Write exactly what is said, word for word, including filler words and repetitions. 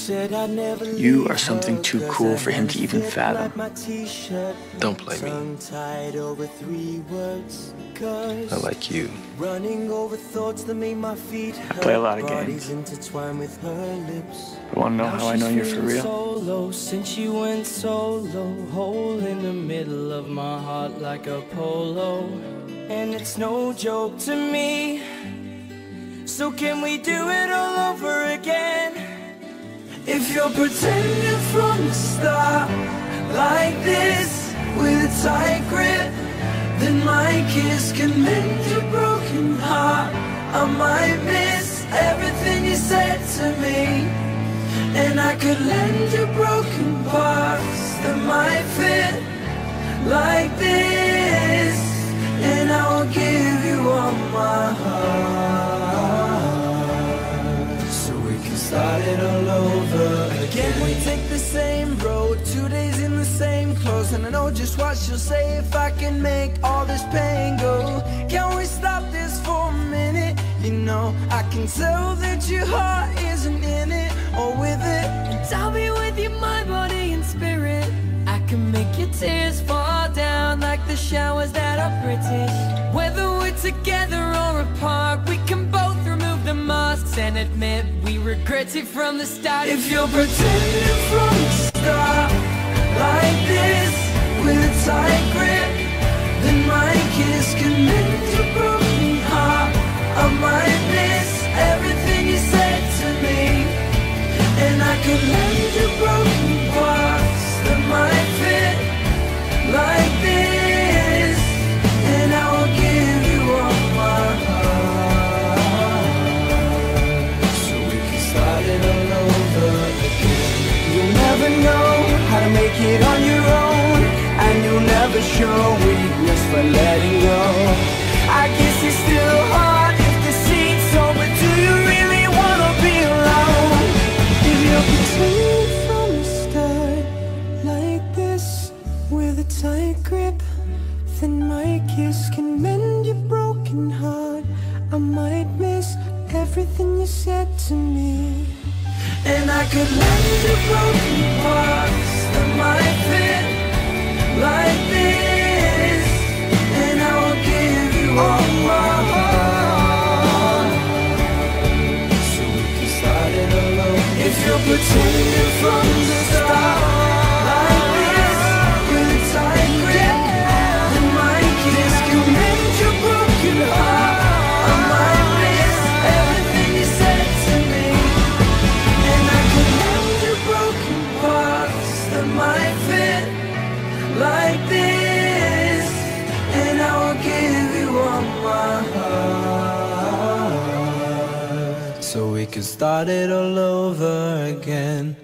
You are something too cool for him to even fathom. Don't play me. I like you. I play a lot of games. I want to know how I know you're for real. Since you went solo, hole in the middle of my heart like a polo. And it's no joke to me. So can we do it all over again? If you're pretending from the start like this, with a tight grip, then my kiss can mend your broken heart. I might miss everything you said to me, and I could lend you broken parts that might fit like this, and I will give you all my heart, so we can start it all over again. We take the same road, two days in the same clothes, and I know just what she'll say if I can make all this pain go. Can we stop this for a minute? You know, I can tell that your heart isn't in it or with it, and I'll be with you, my body and spirit. I can make your tears fall down like the showers that are British. Whether we're together or apart, we can both remove the masks and admit we regret it from the start. If you're pretending from the start like this, with a tight grip, then my kiss can mend your broken heart. I might miss everything you said to me, and I could lend you broken parts that might fit like this, and I will give you all my heart, so we can start it all over again. You'll never know how to make it on your own, and you'll never show weakness for letting go. I guess it's still hard if the seat's open. Do you really wanna be alone? If you're pretending from the start like this, with a tight grip, then my kiss can mend your broken heart. I might miss everything you said to me, and I could lend you broken parts that might fit like this, and I will give you all my heart, so we can start it all over. If you're pretending from the start like this, with a tight grip, then my kiss can mend your broken heart. I might miss everything you said to me, and I could lend you broken parts that might fit like this, and I will give you all my heart, so we can start it all over again.